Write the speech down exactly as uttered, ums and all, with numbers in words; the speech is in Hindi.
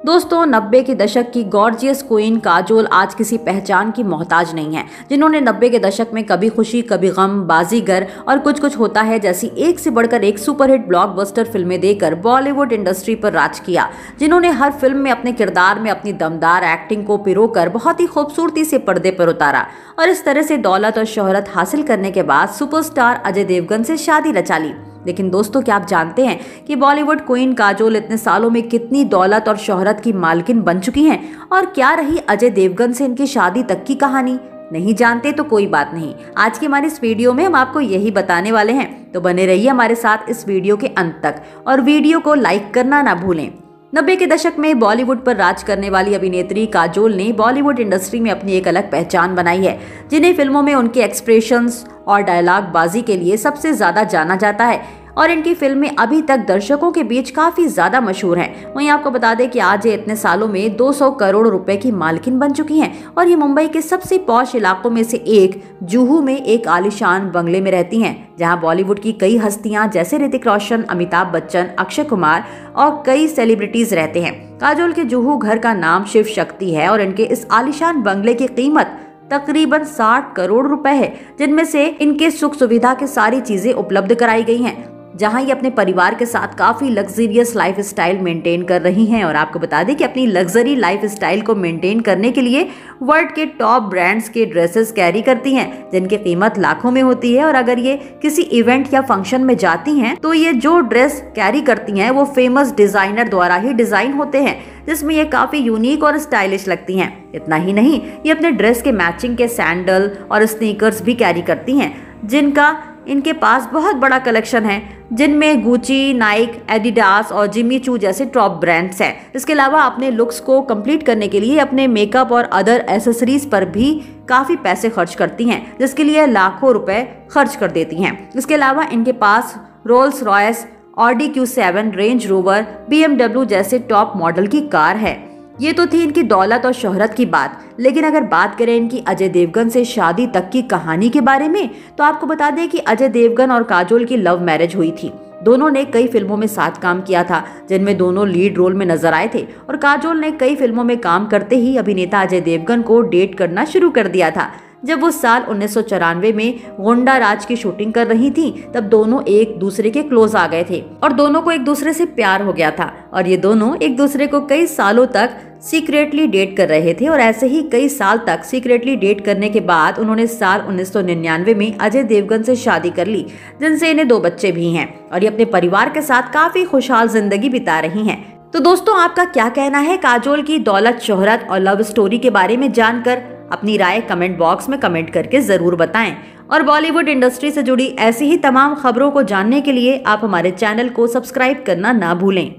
दोस्तों, नब्बे के दशक की गॉर्जियस क्वीन काजोल आज किसी पहचान की मोहताज नहीं है। जिन्होंने नब्बे के दशक में कभी खुशी कभी गम, बाजीगर और कुछ कुछ होता है जैसी एक से बढ़कर एक सुपरहिट ब्लॉकबस्टर फिल्में देकर बॉलीवुड इंडस्ट्री पर राज किया। जिन्होंने हर फिल्म में अपने किरदार में अपनी दमदार एक्टिंग को पिरोकर बहुत ही खूबसूरती से पर्दे पर उतारा और इस तरह से दौलत और शोहरत हासिल करने के बाद सुपरस्टार अजय देवगन से शादी रचा ली। लेकिन दोस्तों, क्या आप जानते हैं कि बॉलीवुड क्वीन काजोल इतने सालों में कितनी दौलत और शोहरत की मालकिन बन चुकी हैं? और क्या रही अजय देवगन से इनकी शादी तक की कहानी? नहीं जानते तो कोई बात नहीं, आज की हमारी इस वीडियो में हम आपको यही बताने वाले हैं। तो बने रहिए हमारे साथ इस वीडियो के अंत तक और वीडियो को लाइक करना ना भूलें। नब्बे के दशक में बॉलीवुड पर राज करने वाली अभिनेत्री काजोल ने बॉलीवुड इंडस्ट्री में अपनी एक अलग पहचान बनाई है, जिन्हें फिल्मों में उनके एक्सप्रेशंस और डायलॉग बाजी के लिए सबसे ज्यादा जाना जाता है और इनकी फिल्में अभी तक दर्शकों के बीच काफी ज्यादा मशहूर हैं। वहीं आपको बता दें कि आज ये इतने सालों में दो सौ करोड़ रुपए की मालकिन बन चुकी हैं और ये मुंबई के सबसे पॉश इलाकों में से एक जुहू में एक आलीशान बंगले में रहती हैं, जहां बॉलीवुड की कई हस्तियां जैसे ऋतिक रोशन, अमिताभ बच्चन, अक्षय कुमार और कई सेलिब्रिटीज रहते हैं। काजोल के जुहू घर का नाम शिव शक्ति है और इनके इस आलीशान बंगले की कीमत तकरीबन साठ करोड़ रुपए है, जिनमें से इनके सुख सुविधा के सारी चीजें उपलब्ध कराई गई हैं, जहां ये अपने परिवार के साथ काफी लग्जरियस लाइफ स्टाइल मेंटेन कर रही हैं। और आपको बता दें कि अपनी लग्जरी लाइफ स्टाइल को मेंटेन करने के लिए वर्ल्ड के टॉप ब्रांड्स के ड्रेसेस कैरी करती हैं, जिनकी कीमत लाखों में होती है। और अगर ये किसी इवेंट या फंक्शन में जाती हैं तो ये जो ड्रेस कैरी करती हैं वो फेमस डिजाइनर द्वारा ही डिजाइन होते हैं, जिसमें ये काफी यूनिक और स्टाइलिश लगती हैं। इतना ही नहीं, ये अपने ड्रेस के मैचिंग के सैंडल और स्नीकर्स भी कैरी करती हैं, जिनका इनके पास बहुत बड़ा कलेक्शन है, जिनमें गुची, नाइक, एडिडास और जिमी चू जैसे टॉप ब्रांड्स हैं। इसके अलावा अपने लुक्स को कंप्लीट करने के लिए अपने मेकअप और अदर एसेसरीज पर भी काफी पैसे खर्च करती हैं, जिसके लिए लाखों रुपए खर्च कर देती हैं। इसके अलावा इनके पास Rolls Royce, Audi Q seven, Range Rover, B M W जैसे टॉप मॉडल की कार है। ये तो थी इनकी दौलत और शोहरत की बात, लेकिन अगर बात करें इनकी अजय देवगन से शादी तक की कहानी के बारे में, तो आपको बता दें कि अजय देवगन और काजोल की लव मैरिज हुई थी। दोनों ने कई फिल्मों में साथ काम किया था, जिनमें दोनों लीड रोल में नजर आए थे और काजोल ने कई फिल्मों में काम करते ही अभिनेता अजय देवगन को डेट करना शुरू कर दिया था। जब वो साल उन्नीस सौ चौरानवे में गोंडा राज की शूटिंग कर रही थी, तब दोनों एक दूसरे के क्लोज आ गए थे और दोनों को एक दूसरे से प्यार हो गया था और ये दोनों एक दूसरे को कई सालों तक सीक्रेटली डेट कर रहे थे। और ऐसे ही कई साल तक सीक्रेटली डेट करने के बाद उन्होंने साल उन्नीस सौ निन्यानवे में अजय देवगन से शादी कर ली, जिनसे इन्हें दो बच्चे भी हैं और ये अपने परिवार के साथ काफी खुशहाल जिंदगी बिता रही हैं। तो दोस्तों, आपका क्या कहना है काजोल की दौलत, शोहरत और लव स्टोरी के बारे में जानकर? अपनी राय कमेंट बॉक्स में कमेंट करके जरूर बताएं और बॉलीवुड इंडस्ट्री से जुड़ी ऐसी ही तमाम खबरों को जानने के लिए आप हमारे चैनल को सब्सक्राइब करना ना भूलें।